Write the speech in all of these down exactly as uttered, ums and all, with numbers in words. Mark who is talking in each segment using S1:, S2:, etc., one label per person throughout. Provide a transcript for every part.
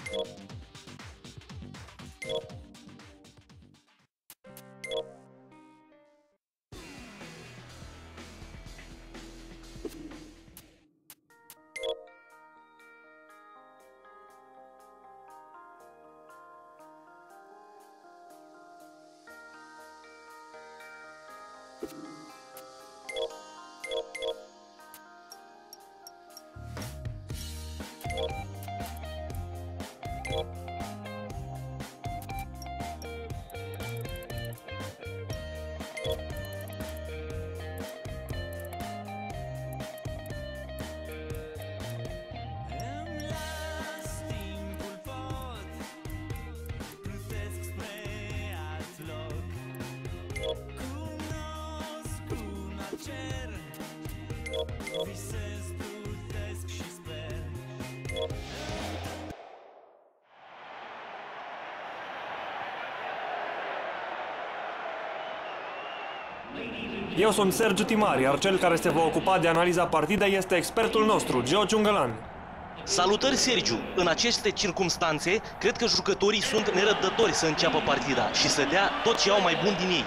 S1: Eu sunt Sergiu Timari, iar cel care se va ocupa de analiza partidei este expertul nostru, Geo Ciungălan.
S2: Salutări, Sergiu! În aceste circumstanțe, cred că jucătorii sunt nerăbdători să înceapă partida și să dea tot ce au mai bun din ei.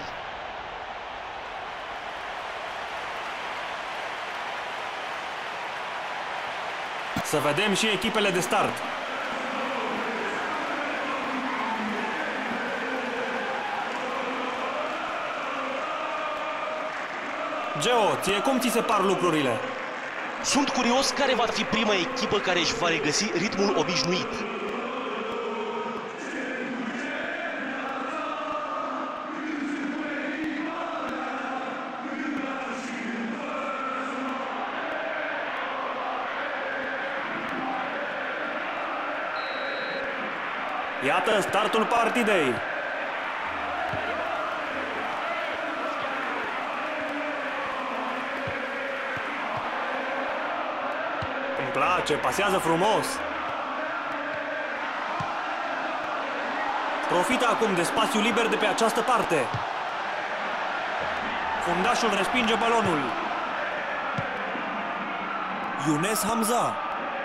S1: Să vedem și echipele de start. Geo, ție cum ți se par lucrurile?
S2: Sunt curios care va fi prima echipă care își va regăsi ritmul obișnuit.
S1: Iată startul partidei. Îmi place, pasează frumos. Profită acum de spațiu liber de pe această parte. Fundașul respinge balonul. Younes Hamza.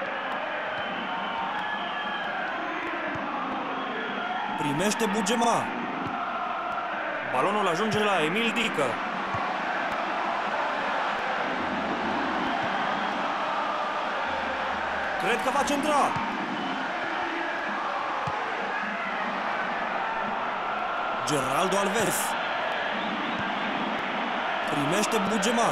S1: Primește Bugema. Balonul ajunge la Emil Dică. Cred că va centra. Geraldo Alves. Primește Bugema.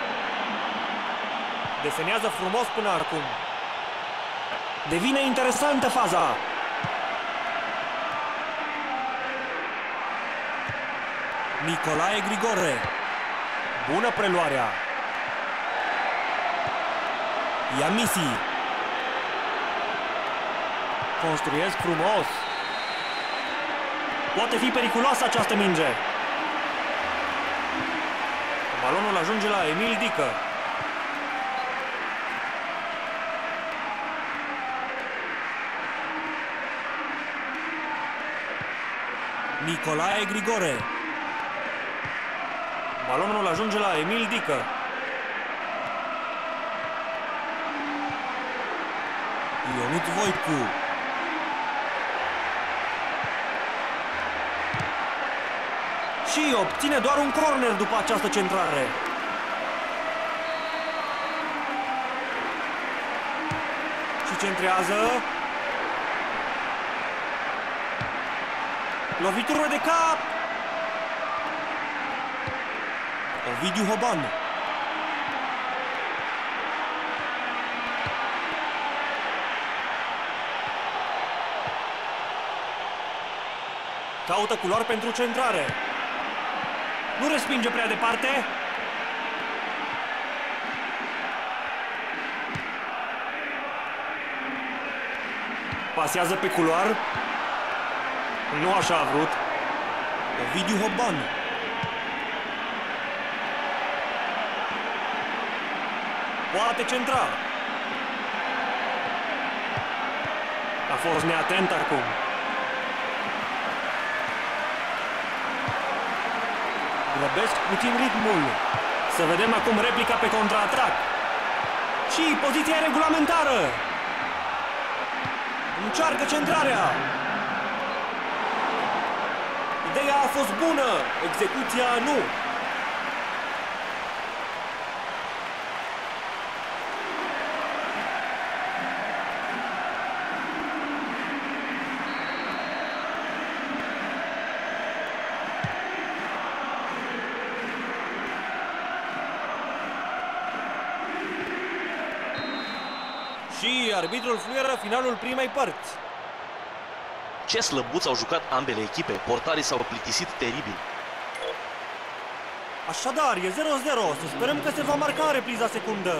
S1: Desenează frumos până acum. Devine interesantă faza. Nicolae Grigore. Bună preluarea. Iamisi. Construiesc frumos. Poate fi periculoasă această minge. Balonul ajunge la Emil Dică. Nicolae Grigore. Balonul ajunge la Emil Dică. Ionut Voicu. Și obține doar un corner după această centrare. Și centrează. Lovitură de cap. Ovidiu Hoban. Caută culoar pentru centrare. Nu respinge prea departe. Pasează pe culoar. Nu așa a vrut. Ovidiu Hoban. Poate centra. A fost neatent acum. Grăbesc puțin ritmul. Să vedem acum replica pe contraatac. Și poziția regulamentară. Încearcă centrarea! Ideea a fost bună, execuția nu. Și arbitrul fluieră finalul primei părți.
S2: Ce slăbuți au jucat ambele echipe, portarii s-au plictisit teribil.
S1: Așadar, e zero zero, să sperăm că se va marca în repriza secundă.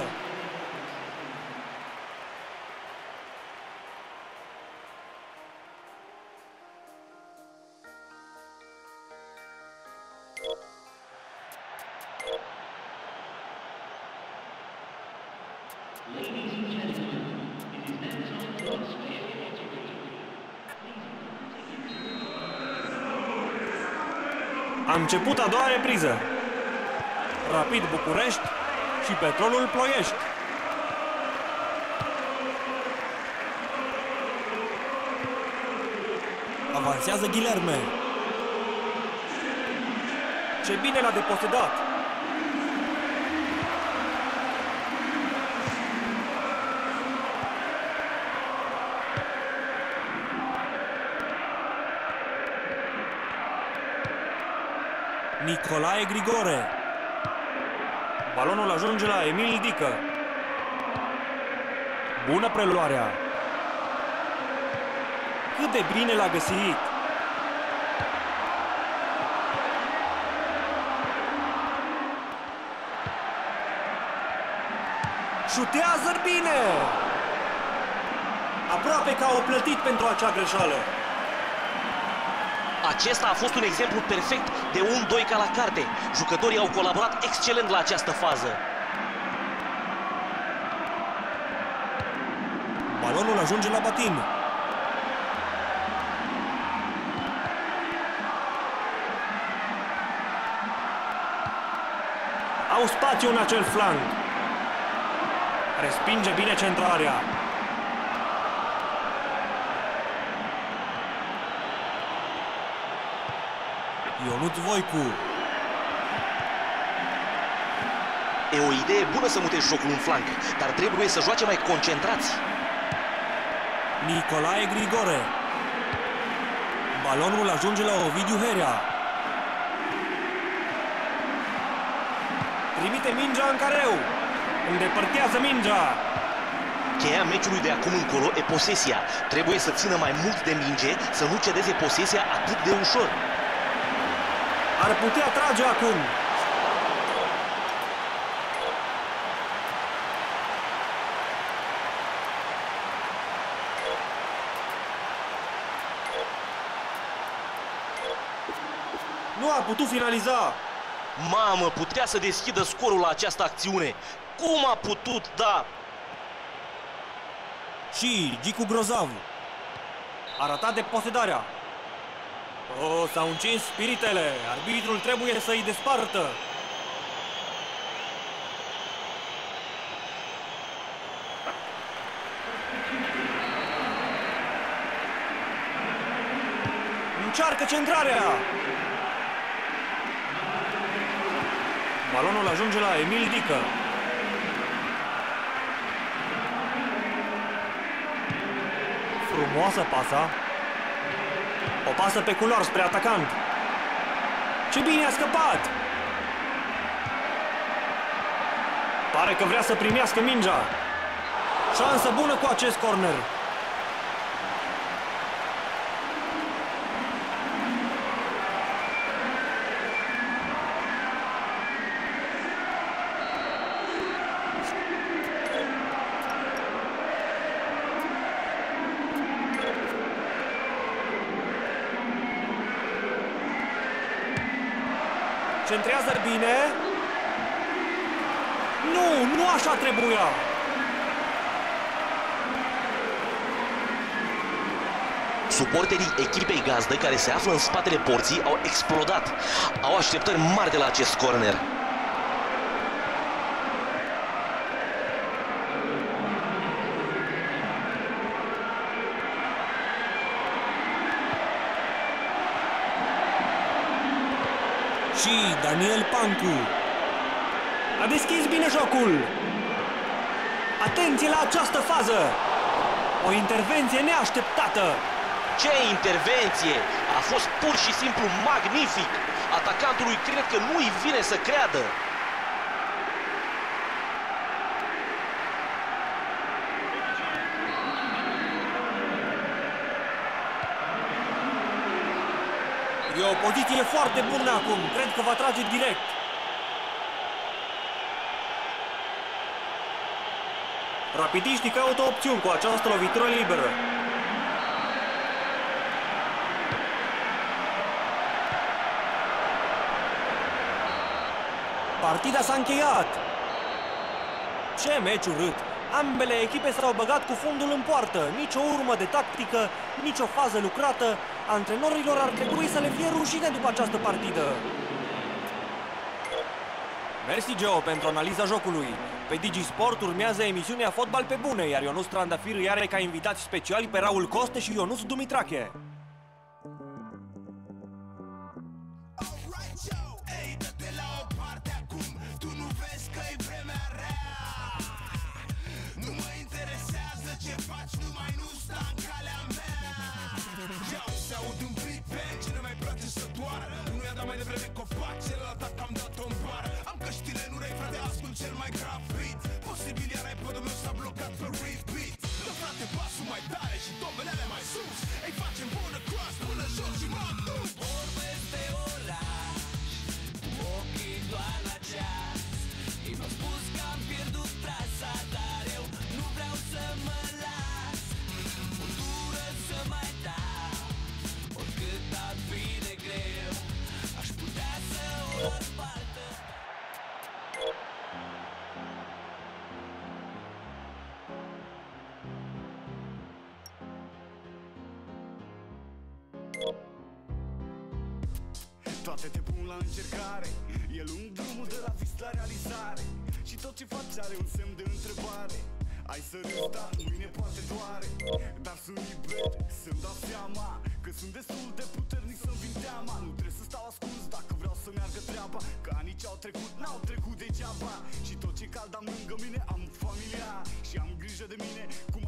S1: A început a doua repriză. Rapid București și Petrolul Ploiești. Avansează Ghilerme. Ce bine l-a deposedat. Nicolae Grigore. Balonul ajunge la Emil Dică. Bună preluarea. Cât de bine l-a găsit. Șutează bine. Aproape că au plătit pentru acea greșeală.
S2: Acesta a fost un exemplu perfect de un doi ca la carte. Jucătorii au colaborat excelent la această fază.
S1: Balonul ajunge la Batin. Au spațiu în acel flanc. Respinge bine centrarea. Ionuț Voicu.
S2: E o idee bună să mutezi jocul în flanc, dar trebuie să joace mai concentrați.
S1: Nicolae Grigore. Balonul ajunge la Ovidiu Herea. Trimite mingea în careu. Îndepărtează mingea.
S2: Cheia meciului de acum încolo e posesia. Trebuie să țină mai mult de minge, să nu cedeze posesia atât de ușor.
S1: Ar putea trage acum. Nu a putut finaliza.
S2: Mamă, putea să deschidă scorul la această acțiune. Cum a putut, da?
S1: Și Gicu Grozav a ratat deposedarea. O, s-au încins spiritele. Arbitrul trebuie să-i despartă. Încearcă centrarea. Balonul ajunge la Emil Dică. Frumoasă pasa. O pasă pe culoar spre atacant. Ce bine a scăpat! Pare că vrea să primească mingea. Șansă bună cu acest corner. Centrează bine. Nu, nu așa trebuia.
S2: Suporterii echipei gazdă care se află în spatele porții au explodat. Au așteptări mari de la acest corner.
S1: și Daniel Pancu. A deschis bine jocul. Atenție la această fază. O intervenție neașteptată.
S2: Ce intervenție! A fost pur și simplu magnific! Atacantului cred că nu-i vine să creadă.
S1: E o poziție foarte bună acum. Cred că va trage direct. Rapidiștii caută opțiuni cu această lovitură liberă. Partida s-a încheiat. Ce meci urât! Ambele echipe s-au băgat cu fundul în poartă. Nici o urmă de tactică, nici o fază lucrată. Antrenorilor ar trebui să le fie rușine după această partidă. Mersi, Geo, pentru analiza jocului. Pe DigiSport urmează emisiunea Fotbal pe bune, iar Ionuț Trandafir îi are ca invitați speciali pe Raul Coste și Ionuț Dumitrache.
S3: Toate te pun la încercare. E lung drumul de la vis la realizare. Și tot ce faci are un semn de întrebare. Ai să râzi, dar mâine poate doare. Dar sunt liber să-mi dau seama că sunt destul de puternic să-mi vin teama. Nu trebuie să stau ascuns dacă vreau să meargă treaba. Că anii ce-au trecut n-au trecut degeaba. Și tot ce cald am lângă mine am familia. Și am grijă de mine cum